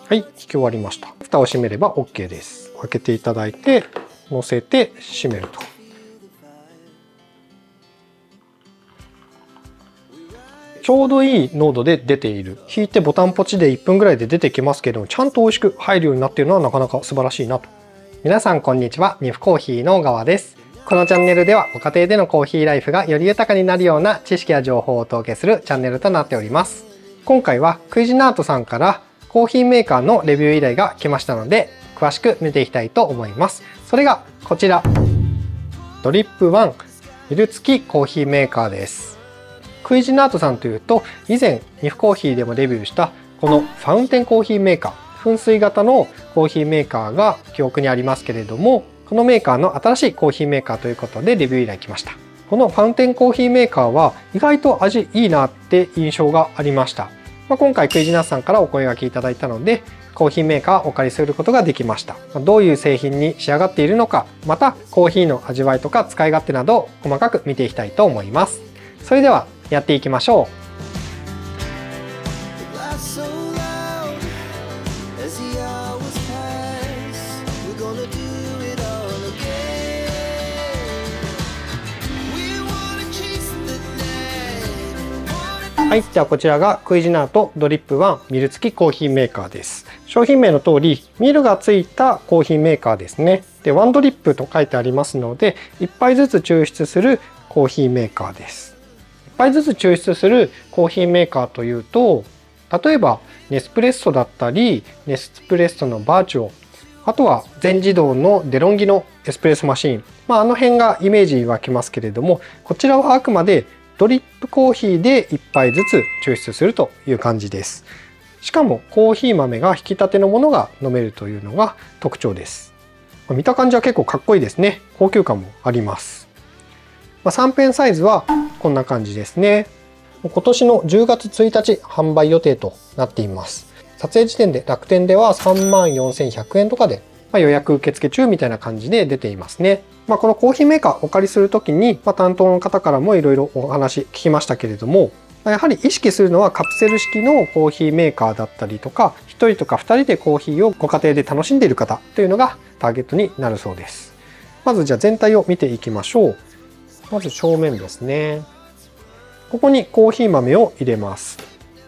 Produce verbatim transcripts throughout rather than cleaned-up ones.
はい、引き終わりました。蓋を閉めれば OK です。開けていただいて、乗せて閉めると。ちょうどいい濃度で出ている。引いてボタンポチでいっぷんぐらいで出てきますけども、ちゃんと美味しく入るようになっているのはなかなか素晴らしいなと。皆さんこんにちは、ニフコーヒーの川です。このチャンネルではご家庭でのコーヒーライフがより豊かになるような知識や情報をお届けするチャンネルとなっております。今回はクイジナートさんからコーヒーメーカーのレビュー依頼が来ましたので、詳しく見ていきたいと思います。それがこちら、ドリップワンミル付きコーヒーメーカーです。クイジナートさんというと、以前ニフコーヒーでもレビューしたこのファウンテンコーヒーメーカー、噴水型のコーヒーメーカーが記憶にありますけれども、このメーカーの新しいコーヒーメーカーということでレビュー依頼来ました。このファウンテンコーヒーメーカーは意外と味いいなって印象がありました。まあ、今回クイジナートさんからお声掛けいただいたので、コーヒーメーカーをお借りすることができました。どういう製品に仕上がっているのか、またコーヒーの味わいとか使い勝手などを細かく見ていきたいと思います。それではやっていきましょう。はい、じゃあこちらがクイジナートドリップワンミル付きコーヒーメーカーです。商品名の通りミルがついたコーヒーメーカーですね。で、ワンドリップと書いてありますので、いっぱいずつ抽出するコーヒーメーカーです。いっぱいずつ抽出するコーヒーメーカーというと、例えばネスプレッソだったり、ネスプレッソのバーチュオ、あとは全自動のデロンギのエスプレッソマシーン、まあ、あの辺がイメージ湧きますけれども、こちらはあくまでドリップコーヒーでいっぱいずつ抽出するという感じです。しかもコーヒー豆が引き立てのものが飲めるというのが特徴です。見た感じは結構かっこいいですね。高級感もあります。まあ、さんペンサイズはこんな感じですね。今年のじゅうがつついたち販売予定となっています。撮影時点で楽天ではさんまんよんせんひゃくえんとかで、まあ、予約受付中みたいな感じで出ていますね。まあ、このコーヒーメーカーお借りするときに、まあ、担当の方からもいろいろお話聞きましたけれども、やはり意識するのはカプセル式のコーヒーメーカーだったりとか、ひとりとかふたりでコーヒーをご家庭で楽しんでいる方というのがターゲットになるそうです。まずじゃあ全体を見ていきましょう。まず正面ですね。ここにコーヒー豆を入れます。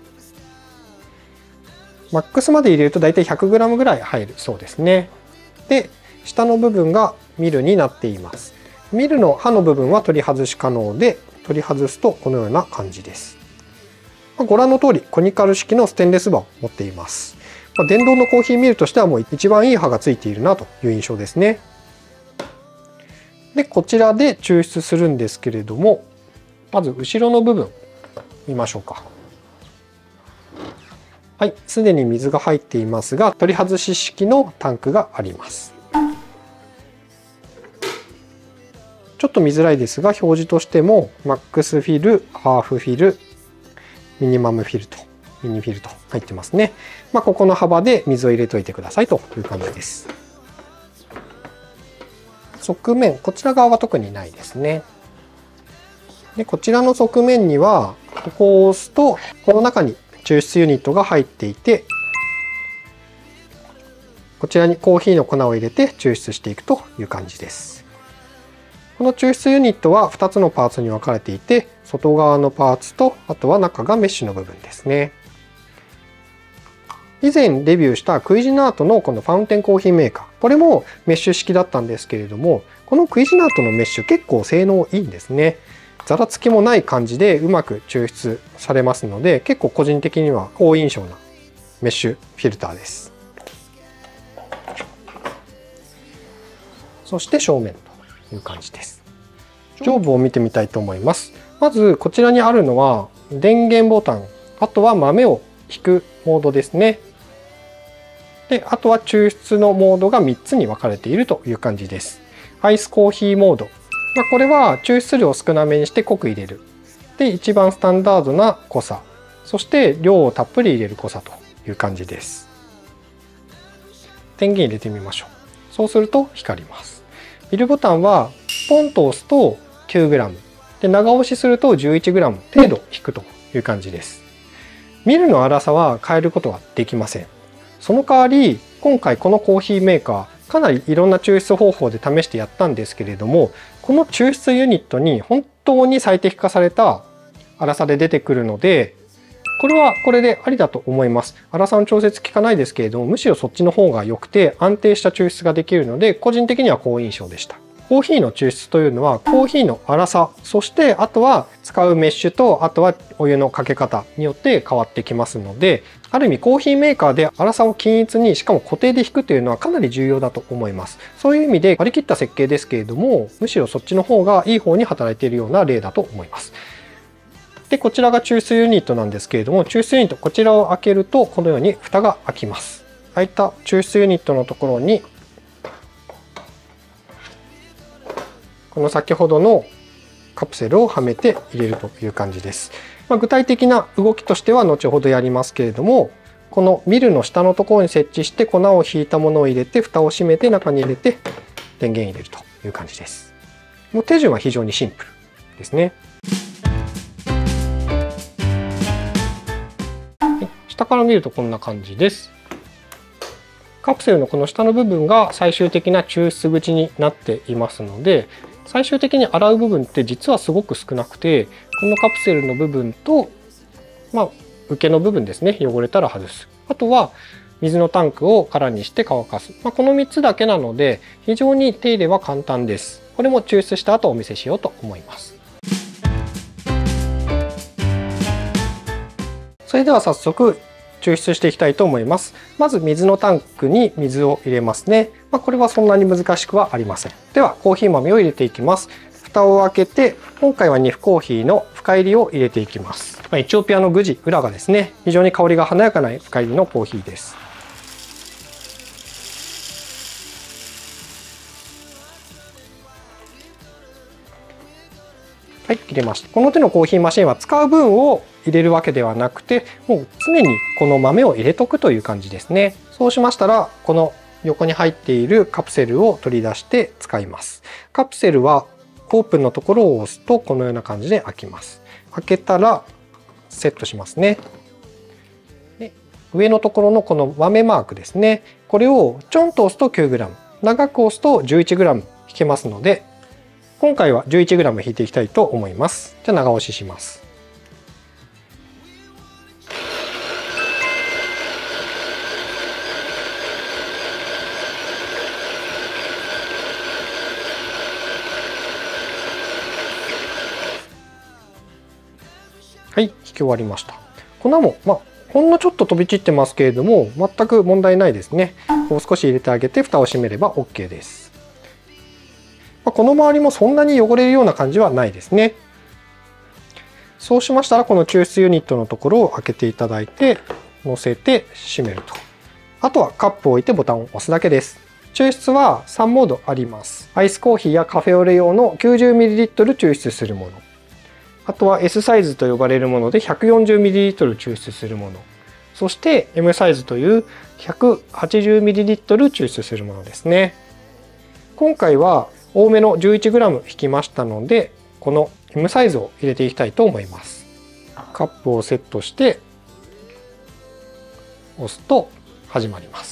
マックスまで入れるとだいたい ひゃくグラム ぐらい入るそうですね。で、下の部分がミルになっています。ミルの刃の部分は取り外し可能で、取り外すとこのような感じです。ご覧の通りコニカル式のステンレス刃を持っています。電動のコーヒーミルとしてはもう一番いい刃がついているなという印象ですね。で、こちらで抽出するんですけれども、まず後ろの部分見ましょうか。はい、すでに水が入っていますが、取り外し式のタンクがあります。ちょっと見づらいですが、表示としてもマックスフィル、ハーフフィル、ミニマムフィルと、ミニフィルと入ってますね。まあ、ここの幅で水を入れといてくださいという感じです。側面、こちら側は特にないですね。で、こちらの側面には、ここを押すと、この中に抽出ユニットが入っていて、こちらにコーヒーの粉を入れて抽出していくという感じです。この抽出ユニットはふたつのパーツに分かれていて、外側のパーツと、あとは中がメッシュの部分ですね。以前レビューしたクイジナートのこのファウンテンコーヒーメーカー。これもメッシュ式だったんですけれども、このクイジナートのメッシュ結構性能いいんですね。ざらつきもない感じでうまく抽出されますので、結構個人的には好印象なメッシュフィルターです。そして正面という感じです。上部を見てみたいと思います。まずこちらにあるのは電源ボタン、あとは豆を引くモードですね。で、あとは抽出のモードがみっつに分かれているという感じです。アイスコーヒーモード。まあ、これは抽出量を少なめにして濃く入れる。で、一番スタンダードな濃さ。そして量をたっぷり入れる濃さという感じです。電源入れてみましょう。そうすると光ります。ミルボタンはポンと押すと きゅうグラム。で、長押しすると じゅういちグラム 程度引くという感じです。ミルの粗さは変えることはできません。 その代わり今回このコーヒーメーカーかなりいろんな抽出方法で試してやったんですけれども、この抽出ユニットに本当に最適化された粗さで出てくるので、これはこれでありだと思います。粗さの調節効かないですけれども、むしろそっちの方が良くて安定した抽出ができるので、個人的には好印象でした。コーヒーの抽出というのはコーヒーの粗さ、そしてあとは使うメッシュと、あとはお湯のかけ方によって変わってきますので、ある意味コーヒーメーカーで粗さを均一にしかも固定で引くというのはかなり重要だと思います。そういう意味で割り切った設計ですけれども、むしろそっちの方がいい方に働いているような例だと思います。で、こちらが抽出ユニットなんですけれども、抽出ユニットこちらを開けるとこのように蓋が開きます。開いた抽出ユニットのところにこの先ほどのカプセルをはめて入れるという感じです。まあ、具体的な動きとしては後ほどやりますけれども、このミルの下のところに設置して粉をひいたものを入れて蓋を閉めて中に入れて電源入れるという感じです。もう手順は非常にシンプルですね。下から見るとこんな感じです。カプセルのこの下の部分が最終的な抽出口になっていますので、最終的に洗う部分って実はすごく少なくて、このカプセルの部分と、まあ、受けの部分ですね、汚れたら外す。あとは水のタンクを空にして乾かす。まあ、このみっつだけなので非常に手入れは簡単です。これも抽出した後お見せしようと思います。それでは早速抽出していきたいと思います。まず水のタンクに水を入れますね。まあ、これはそんなに難しくはありません。ではコーヒー豆を入れていきます。蓋を開けて、今回はニフコーヒーの深入りを入れていきます。まあ、エチオピアのグジウラがですね、非常に香りが華やかな深入りのコーヒーです。はい、入れました。この手のコーヒーマシンは使う分を入れるわけではなくて、もう常にこの豆を入れとくという感じですね。そうしましたら、この横に入っているカプセルを取り出して使います。カプセルはオープンのところを押すとこのような感じで開きます。開けたらセットしますね。で、上のところのこの豆マークですね。これをちょんと押すと きゅうグラム、長く押すと じゅういちグラム 引けますので、今回は じゅういちグラム 引いていきたいと思います。じゃあ長押しします。はい、引き終わりました。粉も、まあ、ほんのちょっと飛び散ってますけれども、全く問題ないですね。もう少し入れてあげて、蓋を閉めれば オーケー です。まあ、この周りもそんなに汚れるような感じはないですね。そうしましたら、この抽出ユニットのところを開けていただいて、乗せて閉めると。あとはカップを置いてボタンを押すだけです。抽出はさんモードあります。アイスコーヒーやカフェオレ用の きゅうじゅうミリリットル 抽出するもの。あとは エス サイズと呼ばれるもので ひゃくよんじゅうミリリットル 抽出するもの。そして エム サイズという ひゃくはちじゅうミリリットル 抽出するものですね。今回は多めの じゅういちグラム 引きましたので、この エム サイズを入れていきたいと思います。カップをセットして押すと始まります。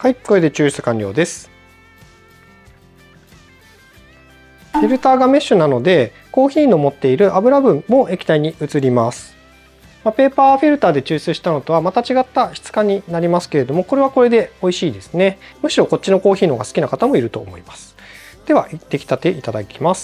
はい、これで抽出完了です。フィルターがメッシュなので、コーヒーの持っている油分も液体に移ります。まあ、ペーパーフィルターで抽出したのとはまた違った質感になりますけれども、これはこれで美味しいですね。むしろこっちのコーヒーの方が好きな方もいると思います。では、出来たていただきます。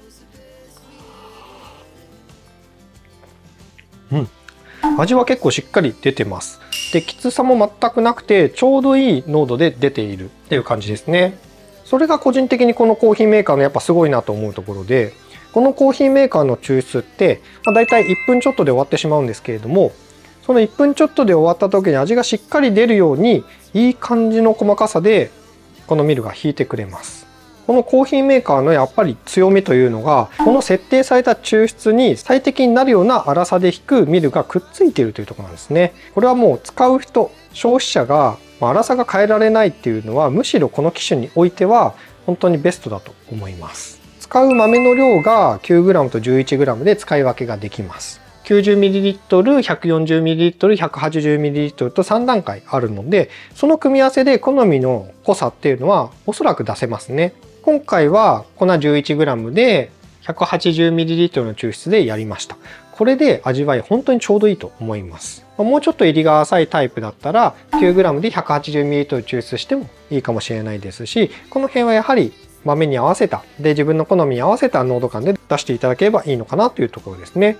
うん。味は結構しっかり出てます。で、きつさも全くなくて、ちょうどいい濃度で出ているっていう感じですね。それが個人的にこのコーヒーメーカーのやっぱすごいなと思うところで、このコーヒーメーカーの抽出って、まあ、大体いっぷんちょっとで終わってしまうんですけれども、そのいっぷんちょっとで終わった時に味がしっかり出るように、いい感じの細かさでこのミルが引いてくれます。このコーヒーメーカーのやっぱり強みというのが、この設定された抽出に最適になるような粗さで引くミルがくっついているというところなんですね。これはもう使う人、消費者が粗さが変えられないっていうのは、むしろこの機種においては本当にベストだと思います。使う豆の量が きゅうグラム と じゅういちグラム で使い分けができます。きゅうじゅうミリリットル、ひゃくよんじゅうミリリットル、ひゃくはちじゅうミリリットル とさん段階あるので、その組み合わせで好みの濃さっていうのはおそらく出せますね。今回は粉 じゅういちグラム で ひゃくはちじゅうミリリットル の抽出でやりました。これで味わい本当にちょうどいいと思います。もうちょっと入りが浅いタイプだったら きゅうグラム で ひゃくはちじゅうミリリットル 抽出してもいいかもしれないですし、この辺はやはり豆に合わせた、で自分の好みに合わせた濃度感で出していただければいいのかなというところですね。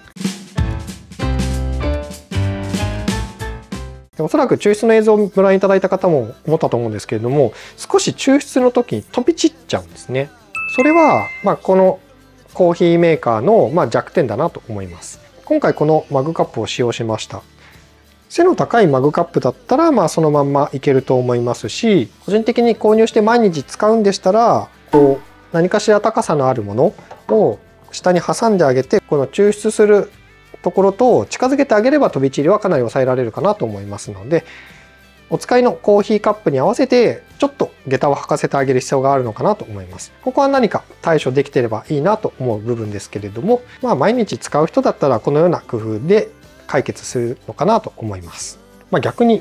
おそらく抽出の映像をご覧いただいた方も思ったと思うんですけれども、少し抽出の時に飛び散っちゃうんですね。それは、まあ、このコーヒーメーカーのまあ弱点だなと思います。今回このマグカップを使用しました。背の高いマグカップだったら、まあそのまんまいけると思いますし、個人的に購入して毎日使うんでしたら、こう何かしら高さのあるものを下に挟んであげて、この抽出するところと近づけてあげれば飛び散りはかなり抑えられるかなと思いますので、お使いのコーヒーカップに合わせてちょっと下駄を履かせてあげる必要があるのかなと思います。ここは何か対処できていればいいなと思う部分ですけれども、まあ毎日使う人だったらこのような工夫で解決するのかなと思います。まあ、逆に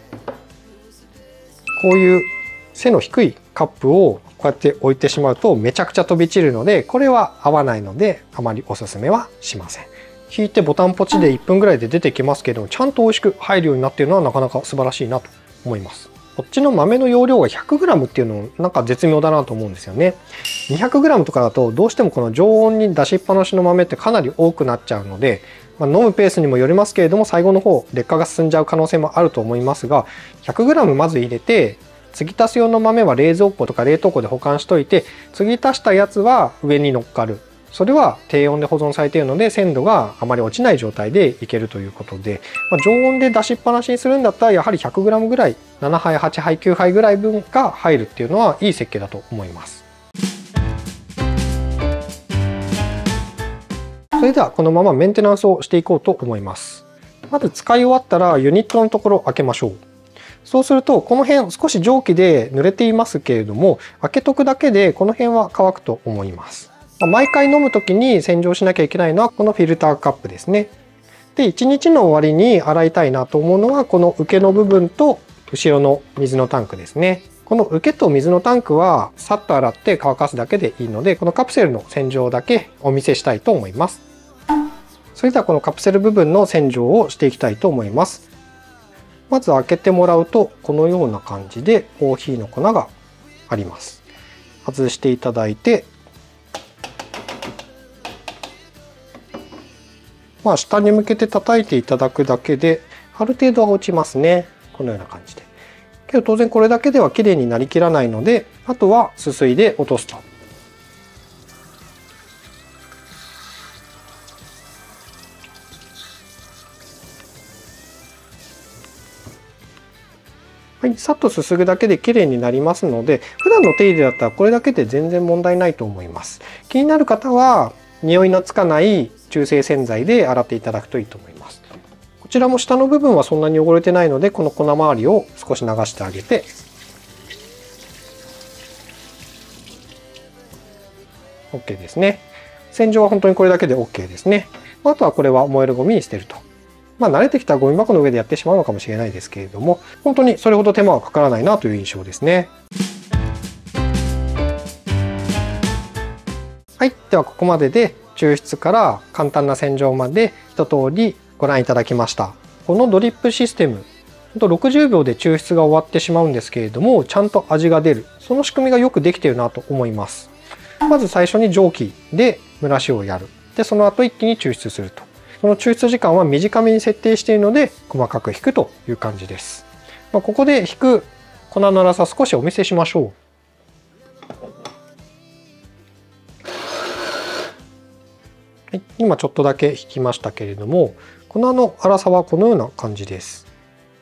こういう背の低いカップをこうやって置いてしまうとめちゃくちゃ飛び散るので、これは合わないのであまりおすすめはしません。引いてボタンポチでいっぷんぐらいで出てきますけど、ちゃんと美味しく入るようになっているのはなかなか素晴らしいなと思います。こっちの豆の容量が ひゃくグラム っていうのなんか絶妙だなと思うんですよね。にひゃくグラム とかだとどうしてもこの常温に出しっぱなしの豆ってかなり多くなっちゃうので、まあ、飲むペースにもよりますけれども、最後の方劣化が進んじゃう可能性もあると思いますが、 ひゃくグラム まず入れて、継ぎ足す用の豆は冷蔵庫とか冷凍庫で保管しといて、継ぎ足したやつは上に乗っかる。それは低温で保存されているので鮮度があまり落ちない状態でいけるということで、まあ、常温で出しっぱなしにするんだったらやはり ひゃくグラム ぐらい、ななはいはちはいきゅうはいぐらい分が入るっていうのはいい設計だと思います。それではこのままメンテナンスをしていこうと思います。まず使い終わったらユニットのところを開けましょう。そうするとこの辺少し蒸気で濡れていますけれども、開けとくだけでこの辺は乾くと思います。毎回飲む時に洗浄しなきゃいけないのはこのフィルターカップですね。で、いちにちの終わりに洗いたいなと思うのはこの受けの部分と後ろの水のタンクですね。この受けと水のタンクはさっと洗って乾かすだけでいいので、このカプセルの洗浄だけお見せしたいと思います。それではこのカプセル部分の洗浄をしていきたいと思います。まず開けてもらうとこのような感じでコーヒーの粉があります。外していただいて、まあ下に向けて叩いていただくだけである程度は落ちますね。このような感じで。けど当然これだけでは綺麗になりきらないので、あとはすすいで落とすと。はい、さっとすすぐだけで綺麗になりますので、普段の手入れだったらこれだけで全然問題ないと思います。気になる方は匂いのつかない中性洗剤で洗っていただくといいと思います。こちらも下の部分はそんなに汚れてないので、この粉周りを少し流してあげて、OK ですね。洗浄は本当にこれだけで OK ですね。あとはこれは燃えるゴミに捨てるとまあ慣れてきたらゴミ箱の上でやってしまうのかもしれないですけれども、本当にそれほど手間はかからないなという印象ですね。はい。ではここまでで抽出から簡単な洗浄まで一通りご覧いただきました。このドリップシステム、ろくじゅうびょうで抽出が終わってしまうんですけれども、ちゃんと味が出る。その仕組みがよくできているなと思います。まず最初に蒸気で蒸らしをやる。で、その後一気に抽出すると。その抽出時間は短めに設定しているので、細かく引くという感じです。まあ、ここで引く粉の粗さ少しお見せしましょう。はい、今ちょっとだけ引きましたけれども、粉の粗さはこのような感じです。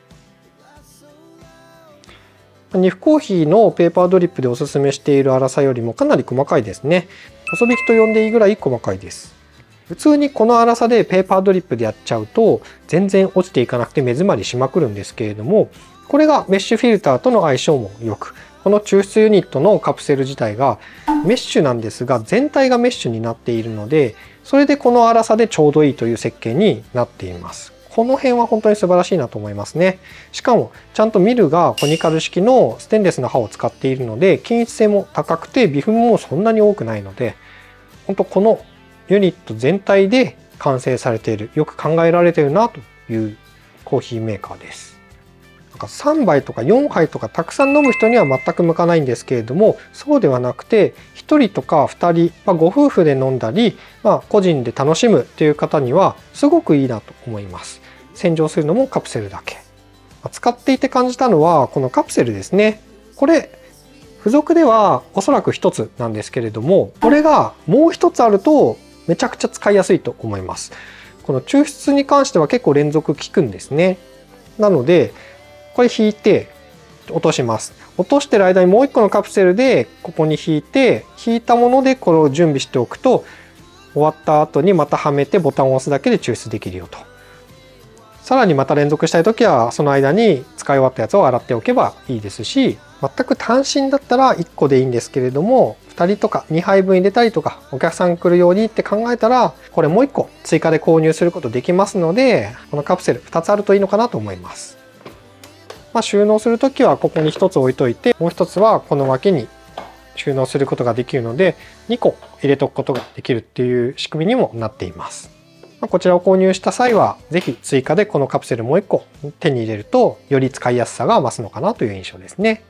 ニフコーヒーのペーパードリップでおすすめしている粗さよりもかなり細かいですね。細引きと呼んでいいぐらい細かいです。普通にこの粗さでペーパードリップでやっちゃうと全然落ちていかなくて目詰まりしまくるんですけれども、これがメッシュフィルターとの相性も良く、この抽出ユニットのカプセル自体がメッシュなんですが全体がメッシュになっているので、それでこの粗さでちょうどいいという設計になっています。この辺は本当に素晴らしいなと思いますね。しかもちゃんとミルがコニカル式のステンレスの刃を使っているので、均一性も高くて微粉もそんなに多くないので、本当このユニット全体で完成されている、よく考えられているなというコーヒーメーカーです。なんかさんばいとかよんはいとかたくさん飲む人には全く向かないんですけれども、そうではなくてひとりとかふたり、まあ、ご夫婦で飲んだり、まあ、個人で楽しむという方にはすごくいいなと思います。洗浄するのもカプセルだけ。使っていて感じたのはこのカプセルですね。これ付属ではおそらくひとつなんですけれども、これがもうひとつあるとめちゃくちゃ使いやすいと思います。この抽出に関しては結構連続効くんですね。なのでこれ引いて落とします。落としてる間にもういっこのカプセルでここに引いて、引いたものでこれを準備しておくと、終わった後にまたはめてボタンを押すだけで抽出できるよと。さらにまた連続したい時はその間に使い終わったやつを洗っておけばいいですし、全く単身だったらいっこでいいんですけれども、ふたりとかにはいぶん入れたりとかお客さん来るようにって考えたら、これもういっこ追加で購入することできますので、このカプセルふたつあるといいのかなと思います。まあ、収納する時はここにひとつ置いといて、もうひとつはこの脇に収納することができるのでにこ入れとくことができるっていう仕組みにもなっています。こちらを購入した際は是非追加でこのカプセルもういっこ手に入れるとより使いやすさが増すのかなという印象ですね。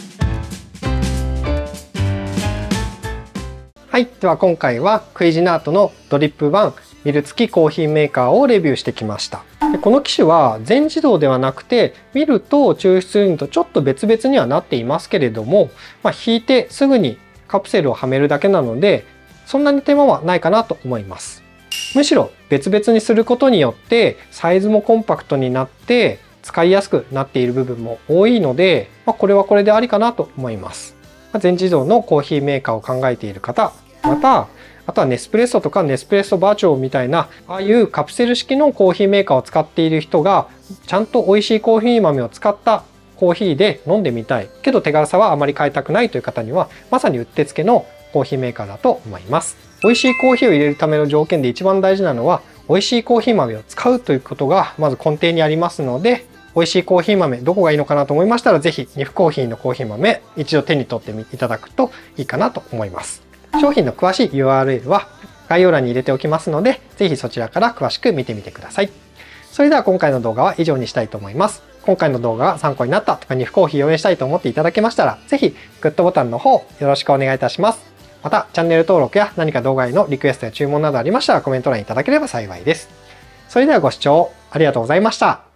はい、では今回はクイジナートのドリップワンミル付きコーヒーメーカーをレビューしてきました。でこの機種は全自動ではなくてミルと抽出ユニットちょっと別々にはなっていますけれども、まあ、引いてすぐにカプセルをはめるだけなのでそんなに手間はないかなと思います。むしろ別々にすることによってサイズもコンパクトになって使いやすくなっている部分も多いので、まあ、これはこれでありかなと思います。全自動のコーヒーメーカーを考えている方、またあとはネスプレッソとかネスプレッソバーチョーみたいなああいうカプセル式のコーヒーメーカーを使っている人がちゃんと美味しいコーヒー豆を使ったコーヒーで飲んでみたいけど手軽さはあまり変えたくないという方にはまさにうってつけのコーヒーメーカーだと思います。美味しいコーヒーを入れるための条件で一番大事なのは美味しいコーヒー豆を使うということがまず根底にありますので、美味しいコーヒー豆どこがいいのかなと思いましたら是非ニフコーヒーのコーヒー豆一度手に取っていただくといいかなと思います。商品の詳しい ユーアールエル は概要欄に入れておきますので、ぜひそちらから詳しく見てみてください。それでは今回の動画は以上にしたいと思います。今回の動画が参考になったとかニフコーヒーを応援したいと思っていただけましたら、ぜひグッドボタンの方よろしくお願いいたします。またチャンネル登録や何か動画へのリクエストや注文などありましたらコメント欄にいただければ幸いです。それではご視聴ありがとうございました。